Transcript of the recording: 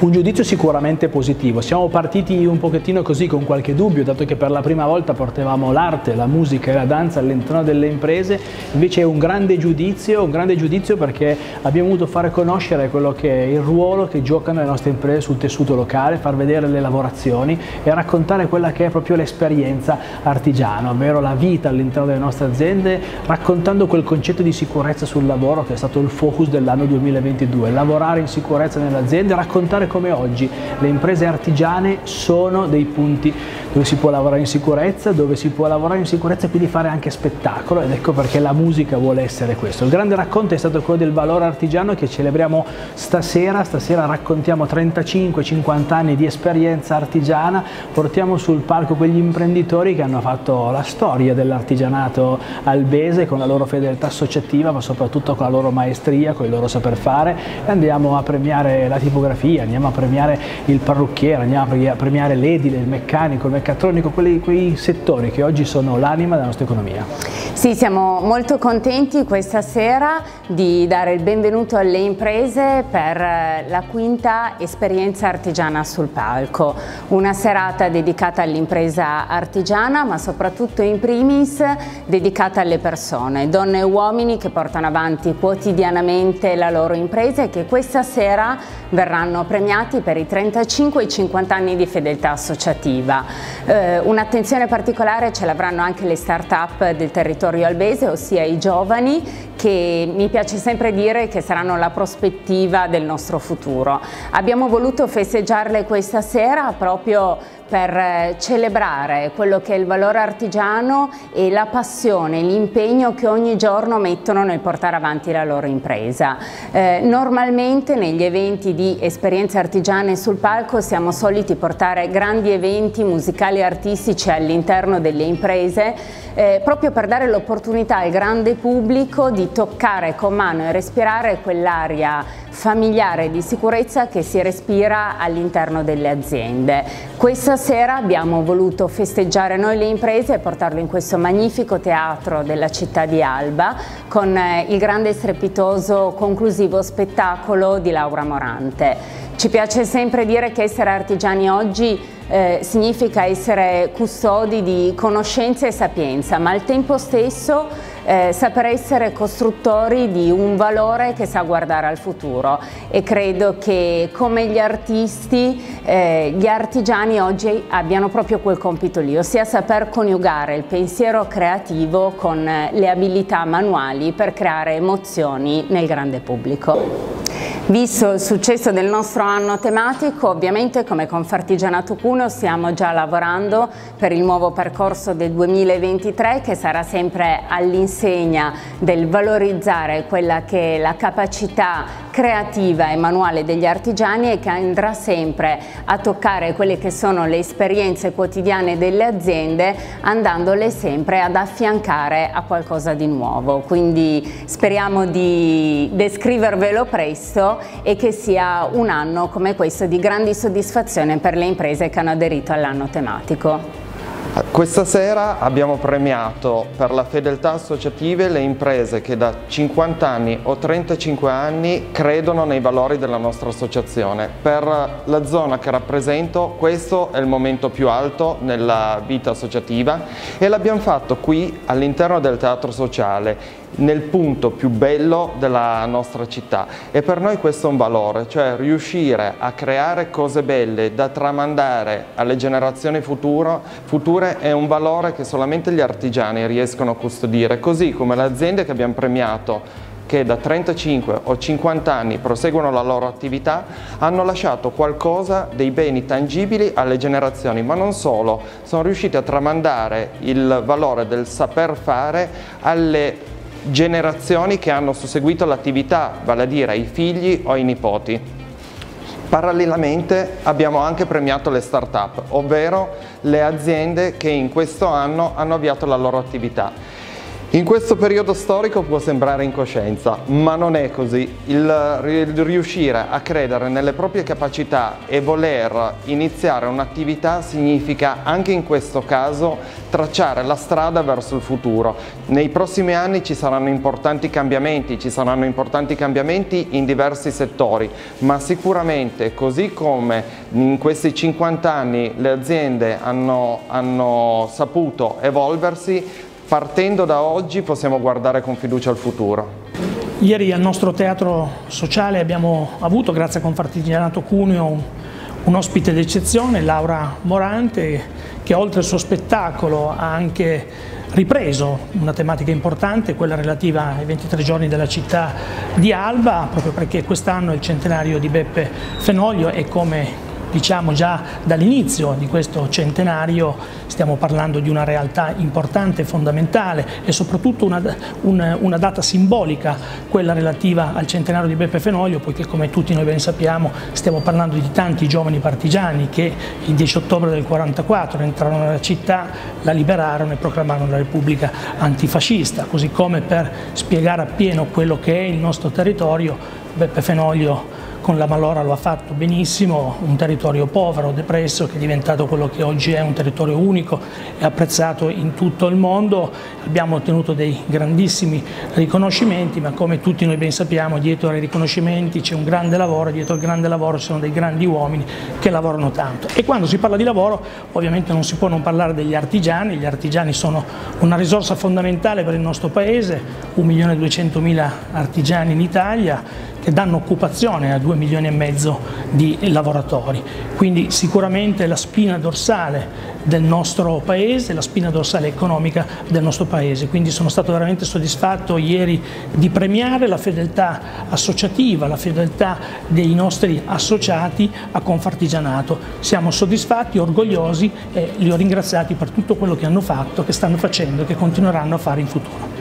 Un giudizio sicuramente positivo. Siamo partiti un pochettino così con qualche dubbio, dato che per la prima volta portavamo l'arte, la musica e la danza all'interno delle imprese. Invece è un grande giudizio perché abbiamo voluto fare conoscere quello che è il ruolo che giocano le nostre imprese sul tessuto locale, far vedere le lavorazioni e raccontare quella che è proprio l'esperienza artigiana, ovvero la vita all'interno delle nostre aziende, raccontando quel concetto di sicurezza sul lavoro che è stato il focus dell'anno 2022, lavorare in sicurezza nelle aziende, raccontare come oggi le imprese artigiane sono dei punti dove si può lavorare in sicurezza, e quindi fare anche spettacolo, ed ecco perché la musica vuole essere questo. Il grande racconto è stato quello del valore artigiano che celebriamo stasera raccontiamo 35-50 anni di esperienza artigiana, portiamo sul palco quegli imprenditori che hanno fatto la storia dell'artigianato albese con la loro fedeltà associativa, ma soprattutto con la loro maestria, con il loro saper fare, e andiamo a premiare la tipografia, andiamo a premiare il parrucchiere, andiamo a premiare l'edile, il meccanico, il meccatronico, quei settori che oggi sono l'anima della nostra economia. Sì, siamo molto contenti questa sera di dare il benvenuto alle imprese per la quinta esperienza artigiana sul palco, una serata dedicata all'impresa artigiana, ma soprattutto in primis dedicata alle persone, donne e uomini che portano avanti quotidianamente la loro impresa e che questa sera verranno premiati per i 35 e i 50 anni di fedeltà associativa. Un'attenzione particolare ce l'avranno anche le start-up del territorio albese, ossia i giovani, che mi piace sempre dire che saranno la prospettiva del nostro futuro. Abbiamo voluto festeggiarle questa sera proprio per celebrare quello che è il valore artigiano e la passione, l'impegno che ogni giorno mettono nel portare avanti la loro impresa. Normalmente negli eventi di esperienze artigiane sul palco siamo soliti portare grandi eventi musicali e artistici all'interno delle imprese, proprio per dare l'opportunità al grande pubblico di toccare con mano e respirare quell'aria familiare di sicurezza che si respira all'interno delle aziende. Questa sera abbiamo voluto festeggiare noi le imprese e portarlo in questo magnifico teatro della città di Alba con il grande e strepitoso conclusivo spettacolo di Laura Morante. Ci piace sempre dire che essere artigiani oggi significa essere custodi di conoscenza e sapienza, ma al tempo stesso saper essere costruttori di un valore che sa guardare al futuro, e credo che come gli artisti gli artigiani oggi abbiano proprio quel compito lì, ossia saper coniugare il pensiero creativo con le abilità manuali per creare emozioni nel grande pubblico. Visto il successo del nostro anno tematico, ovviamente come Confartigianato Cuneo stiamo già lavorando per il nuovo percorso del 2023, che sarà sempre all'insegna del valorizzare quella che è la capacità creativa e manuale degli artigiani e che andrà sempre a toccare quelle che sono le esperienze quotidiane delle aziende, andandole sempre ad affiancare a qualcosa di nuovo. Quindi speriamo di descrivervelo presto e che sia un anno come questo di grandi soddisfazione per le imprese che hanno aderito all'anno tematico. Questa sera abbiamo premiato per la fedeltà associativa le imprese che da 50 anni o 35 anni credono nei valori della nostra associazione. Per la zona che rappresento questo è il momento più alto nella vita associativa e l'abbiamo fatto qui all'interno del Teatro Sociale, nel punto più bello della nostra città, e per noi questo è un valore, cioè riuscire a creare cose belle da tramandare alle generazioni future è un valore che solamente gli artigiani riescono a custodire, così come le aziende che abbiamo premiato che da 35 o 50 anni proseguono la loro attività hanno lasciato qualcosa, dei beni tangibili alle generazioni, ma non solo, sono riusciti a tramandare il valore del saper fare alle generazioni che hanno susseguito l'attività, vale a dire ai figli o ai nipoti. Parallelamente abbiamo anche premiato le start-up, ovvero le aziende che in questo anno hanno avviato la loro attività. In questo periodo storico può sembrare incoscienza, ma non è così. Il riuscire a credere nelle proprie capacità e voler iniziare un'attività significa, anche in questo caso, tracciare la strada verso il futuro. Nei prossimi anni ci saranno importanti cambiamenti in diversi settori, ma sicuramente, così come in questi 50 anni le aziende hanno saputo evolversi, partendo da oggi possiamo guardare con fiducia al futuro. Ieri al nostro teatro sociale abbiamo avuto, grazie a Confartigianato Cuneo, un ospite d'eccezione, Laura Morante, che oltre al suo spettacolo ha anche ripreso una tematica importante, quella relativa ai 23 giorni della città di Alba, proprio perché quest'anno è il centenario di Beppe Fenoglio e, come diciamo già dall'inizio di questo centenario, stiamo parlando di una realtà importante e fondamentale e soprattutto una data simbolica, quella relativa al centenario di Beppe Fenoglio, poiché, come tutti noi ben sappiamo, stiamo parlando di tanti giovani partigiani che il 10 ottobre del 1944 entrarono nella città, la liberarono e proclamarono la Repubblica antifascista. Così come, per spiegare appieno quello che è il nostro territorio, Beppe Fenoglio con la Malora lo ha fatto benissimo, un territorio povero, depresso, che è diventato quello che oggi è, un territorio unico e apprezzato in tutto il mondo. Abbiamo ottenuto dei grandissimi riconoscimenti, ma come tutti noi ben sappiamo, dietro ai riconoscimenti c'è un grande lavoro, dietro al grande lavoro ci sono dei grandi uomini che lavorano tanto. E quando si parla di lavoro, ovviamente non si può non parlare degli artigiani. Gli artigiani sono una risorsa fondamentale per il nostro Paese, 1.200.000 artigiani in Italia, che danno occupazione a 2,5 milioni di lavoratori. Quindi sicuramente la spina dorsale del nostro Paese, la spina dorsale economica del nostro Paese. Quindi sono stato veramente soddisfatto ieri di premiare la fedeltà associativa, la fedeltà dei nostri associati a Confartigianato. Siamo soddisfatti, orgogliosi e li ho ringraziati per tutto quello che hanno fatto, che stanno facendo e che continueranno a fare in futuro.